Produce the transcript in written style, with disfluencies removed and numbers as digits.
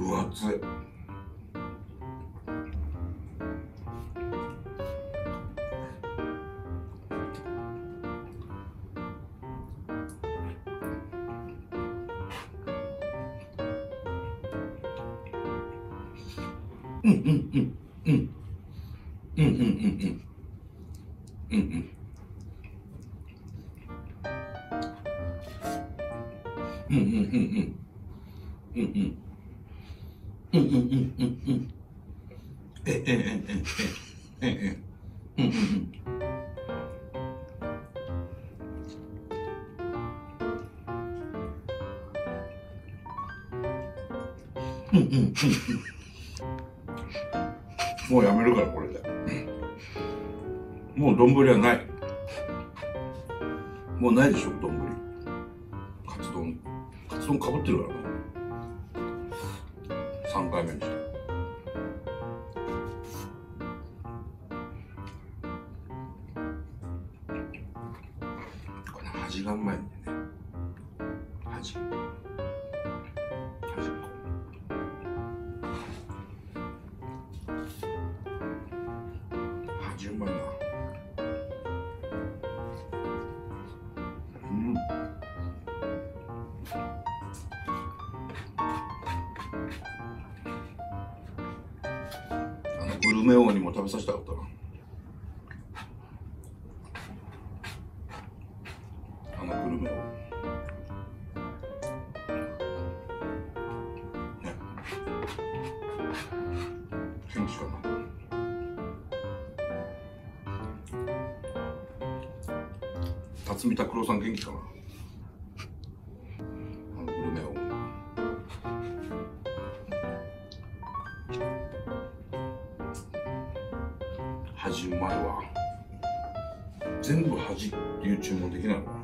分厚い。うんうんうんうんうんうんうんうんうんうんうんうんうんうんうんうんうんうんうんええええええええうんうんうんうんうんうんもうやめるからこれで。もう丼はない。もうないでしょ丼。カツ丼。カツ丼かぶってるからな。3回目にして。これ端がうまいんだよね。端っこ。端うまいな。うん。グルメ王にも食べさせたかったな。グルメ王。ね。元気かな。辰巳拓郎さん元気かな。グルメ王。端うまいわ。全部端っていう注文できないのか